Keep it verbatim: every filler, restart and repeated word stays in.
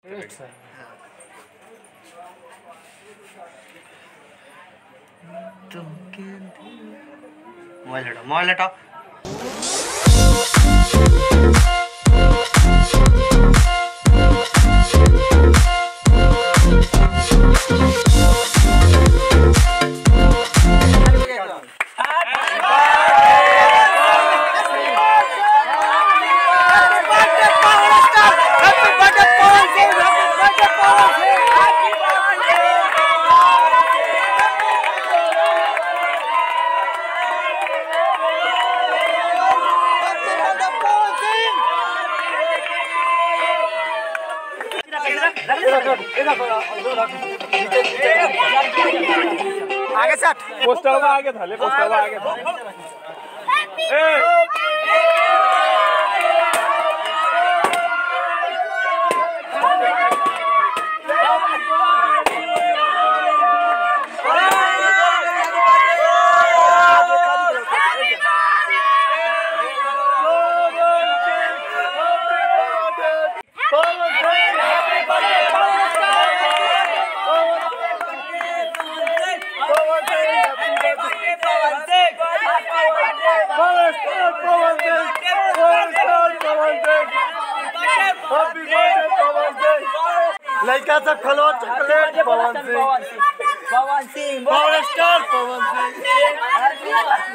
mobile हटाओ mobile हटाओ आगे से पोस्टर में आगे थाले पोस्टर में आगे लड़का सब खलो चॉकलेट पवन सिंह पवन सिंह पवन स्टार पवन सिंह